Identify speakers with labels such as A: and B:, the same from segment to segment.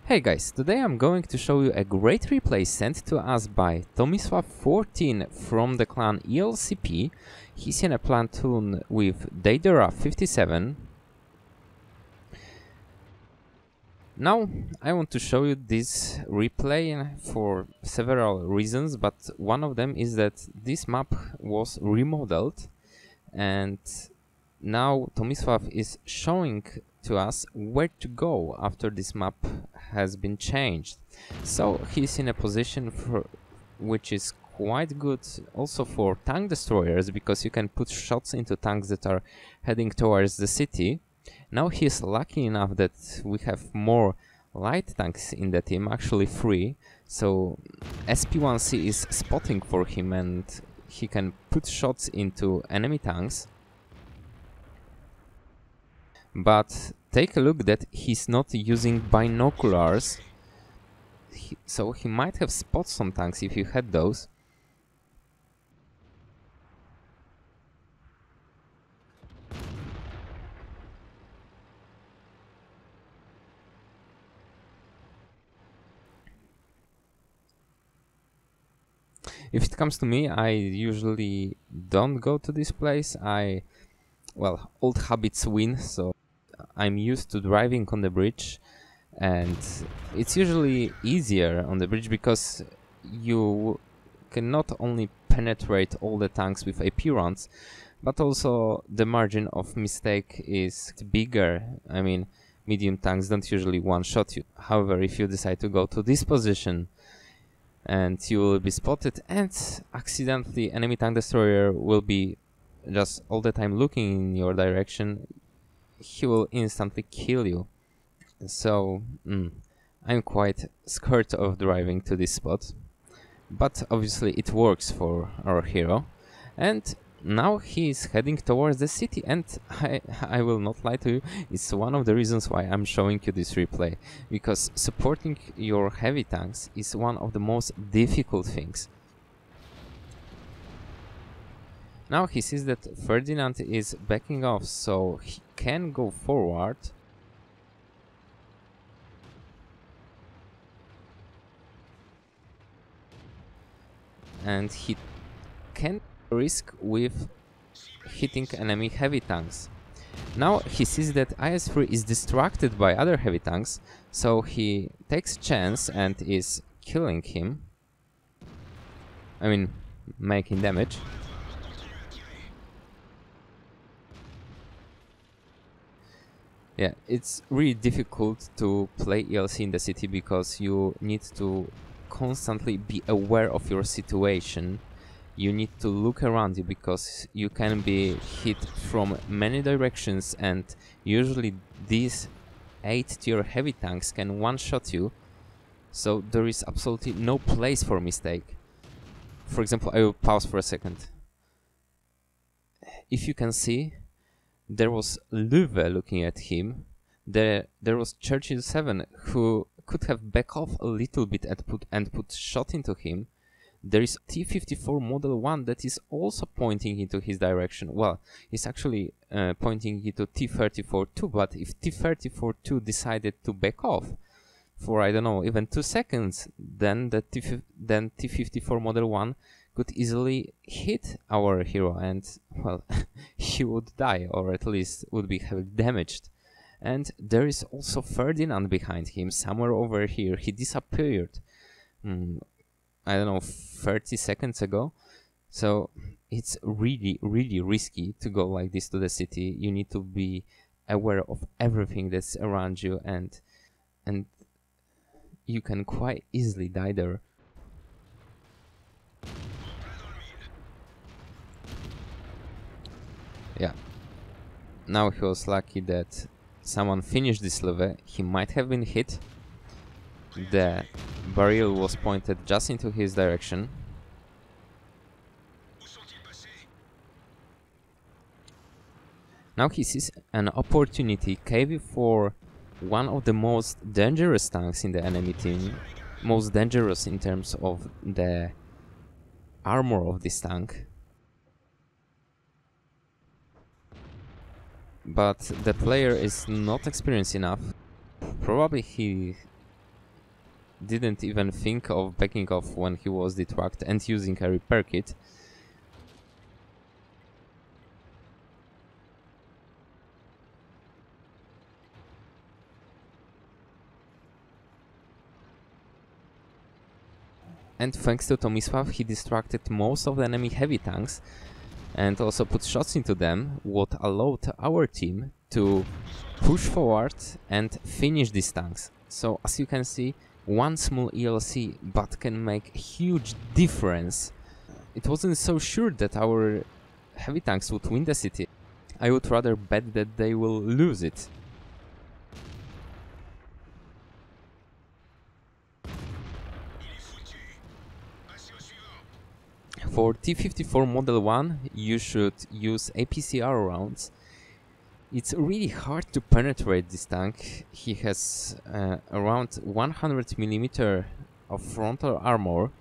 A: Hey guys, today I'm going to show you a great replay sent to us by Tomisław14 from the clan ELCP. He's in a platoon with Daedora57. Now, I want to show you this replay for several reasons, but one of them is that this map was remodeled and now Tomisław is showing to us where to go after this map has been changed. So he's in a position which is quite good also for tank destroyers, because you can put shots into tanks that are heading towards the city. Now he's lucky enough that we have more light tanks in the team, actually 3, so SP1C is spotting for him and he can put shots into enemy tanks. But take a look that he's not using binoculars, so he might have spotted some tanks if you had those. If it comes to me, I usually don't go to this place. Well, old habits win, so I'm used to driving on the bridge, and it's usually easier on the bridge because you can not only penetrate all the tanks with AP rounds, but also the margin of mistake is bigger. I mean, medium tanks don't usually one-shot you. However, if you decide to go to this position and you will be spotted and accidentally enemy tank destroyer will be just all the time looking in your direction, he will instantly kill you. So I'm quite scared of driving to this spot, but obviously it works for our hero. And now he is heading towards the city, and I will not lie to you, it's one of the reasons why I'm showing you this replay, because supporting your heavy tanks is one of the most difficult things. Now he sees that Ferdinand is backing off, so he can go forward. And he can risk with hitting enemy heavy tanks. Now he sees that IS-3 is distracted by other heavy tanks, so he takes a chance and is killing him. I mean, making damage. Yeah, it's really difficult to play ELC in the city because you need to constantly be aware of your situation. You need to look around you because you can be hit from many directions, and usually these 8-tier heavy tanks can one-shot you, so there is absolutely no place for mistake. For example, I will pause for a second. If you can see, there was Löwe looking at him. There was Churchill 7 who could have backed off a little bit and put shot into him. There is T-54 Model 1 that is also pointing into his direction. Well, he's actually pointing into T-34-2, but if T-34-2 decided to back off for, I don't know, even 2 seconds, then T-54 Model 1 could easily hit our hero and, well, he would die, or at least would be heavily damaged. And there is also Ferdinand behind him, somewhere over here. He disappeared, I don't know, 30 seconds ago. So it's really, really risky to go like this to the city. You need to be aware of everything that's around you, and you can quite easily die there. Yeah. Now he was lucky that someone finished this Löwe. He might have been hit. The barrel was pointed just into his direction. Now he sees an opportunity. KV-4, one of the most dangerous tanks in the enemy team. Most dangerous in terms of the armor of this tank. But the player is not experienced enough. Probably he didn't even think of backing off when he was detracked and using a repair kit. And thanks to Tomisław, he distracted most of the enemy heavy tanks and also put shots into them, what allowed our team to push forward and finish these tanks. So as you can see, one small ELC but can make a huge difference. It wasn't so sure that our heavy tanks would win the city. I would rather bet that they will lose it. For T-54 Model 1, you should use APCR rounds. It's really hard to penetrate this tank. He has around 100mm of frontal armor,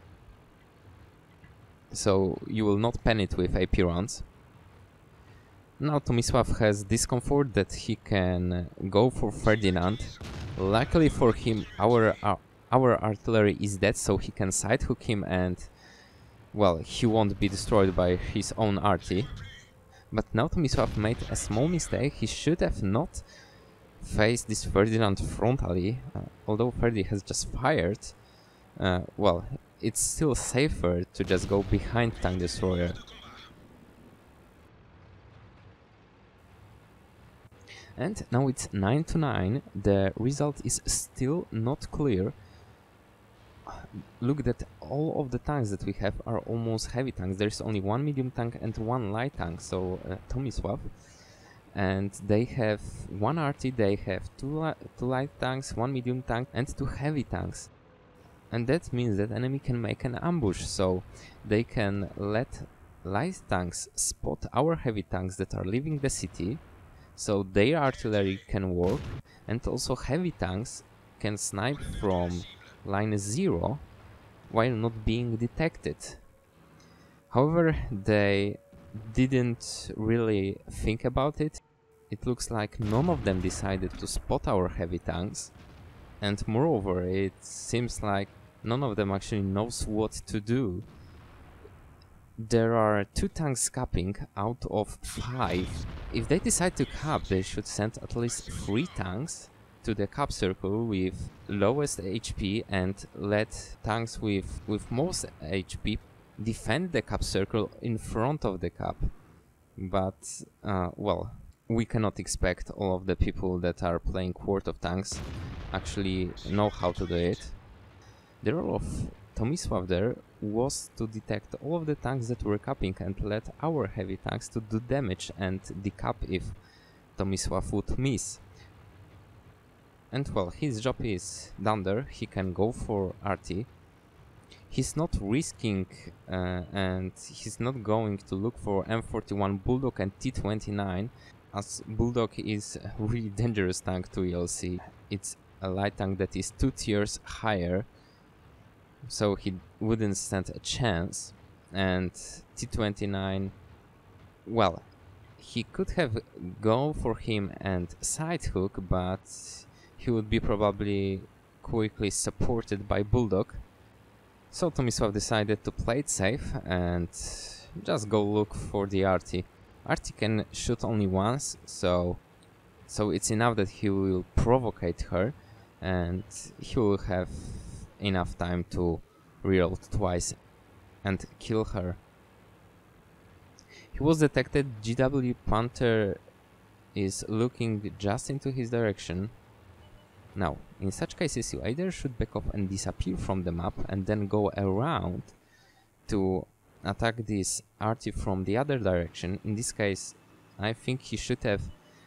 A: so you will not pen it with AP rounds. Now Tomisław has this comfort that he can go for Ferdinand. Luckily for him, our artillery is dead, so he can side hook him and, well, he won't be destroyed by his own arty. But now Tomisław made a small mistake. He should have not faced this Ferdinand frontally, although Ferdi has just fired. Well, it's still safer to just go behind Tank Destroyer. And now it's 9-9. The result is still not clear. Look that all of the tanks that we have are almost heavy tanks. There's only one medium tank and one light tank, so Tomisław. And they have one arty, they have two light tanks, one medium tank and two heavy tanks. And that means that enemy can make an ambush, so they can let light tanks spot our heavy tanks that are leaving the city, so their artillery can work, and also heavy tanks can snipe from line 0 while not being detected. However, they didn't really think about it. It looks like none of them decided to spot our heavy tanks, and moreover, it seems like none of them actually knows what to do. There are 2 tanks capping out of 5. If they decide to cap, they should send at least 3 tanks to the cap circle with lowest HP and let tanks with most HP defend the cap circle in front of the cap. But, well, we cannot expect all of the people that are playing World of Tanks actually know how to do it. The role of Tomisław there was to detect all of the tanks that were capping and let our heavy tanks to do damage and decap if Tomisław would miss. And well, his job is done there. He can go for RT. He's not risking and he's not going to look for M41 Bulldog and T29, as Bulldog is a really dangerous tank to ELC. It's a light tank that is 2 tiers higher, so he wouldn't stand a chance. And T29, well, he could have gone for him and side hook, but he would be probably quickly supported by Bulldog. So Tomisław decided to play it safe and just go look for the Arty. Arty can shoot only once, so it's enough that he will provocate her and he will have enough time to reload twice and kill her. He was detected. GW Panther is looking just into his direction. Now, in such cases, you either should back off and disappear from the map and then go around to attack this arty from the other direction. In this case, I think he should have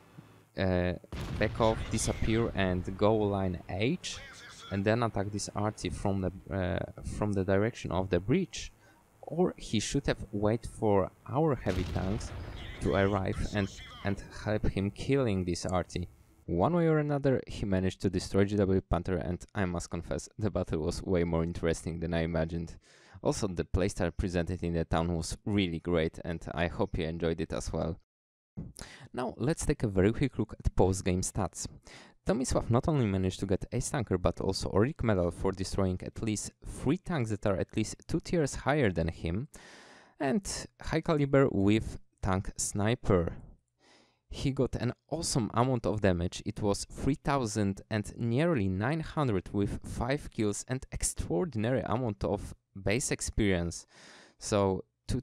A: back off, disappear and go line H and then attack this arty from the direction of the bridge. Or he should have waited for our heavy tanks to arrive and help him killing this arty. One way or another, he managed to destroy GW Panther, and I must confess, the battle was way more interesting than I imagined. Also, the playstyle presented in the town was really great, and I hope you enjoyed it as well. Now, let's take a very quick look at post-game stats. Tomisław not only managed to get Ace Tanker but also Auric Medal for destroying at least 3 tanks that are at least 2 tiers higher than him, and High Caliber with Tank Sniper. He got an awesome amount of damage. It was 3000 and nearly 900 with 5 kills and extraordinary amount of base experience. So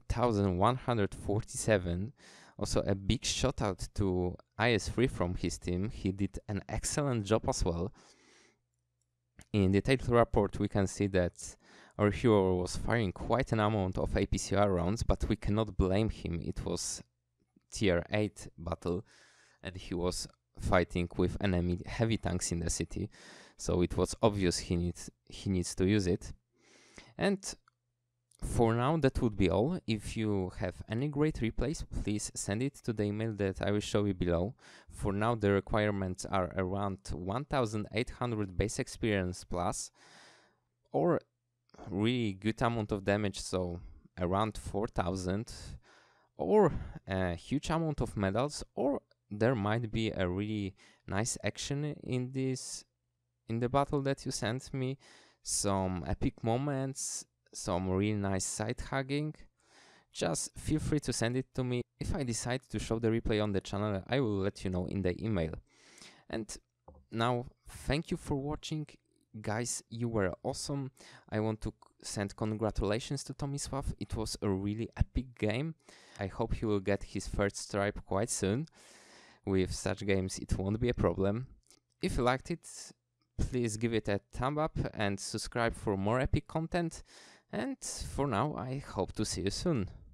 A: 2147. Also a big shout out to IS3 from his team. He did an excellent job as well. In the title report we can see that our hero was firing quite an amount of APCR rounds, but we cannot blame him. It was tier 8 battle and he was fighting with enemy heavy tanks in the city, so it was obvious he needs to use it. And for now that would be all. If you have any great replays, please send it to the email that I will show you below. For now the requirements are around 1800 base experience plus, or really good amount of damage, so around 4000, or a huge amount of medals, or there might be a really nice action in the battle that you sent me, some epic moments, some really nice side hugging. Just feel free to send it to me. If I decide to show the replay on the channel, I will let you know in the email. And now, thank you for watching. Guys, you were awesome. I want to send congratulations to Tomisław. It was a really epic game. I hope he will get his third stripe quite soon. With such games, it won't be a problem. If you liked it, please give it a thumb up and subscribe for more epic content. And for now, I hope to see you soon.